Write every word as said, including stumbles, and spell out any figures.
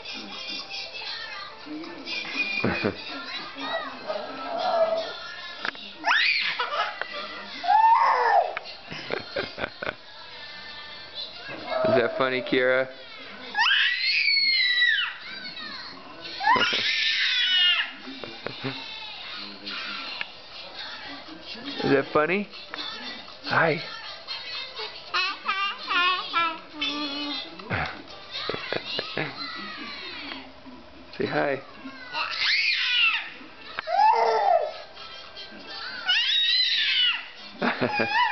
Is that funny, Kira? Is that funny? Hi. Say hi.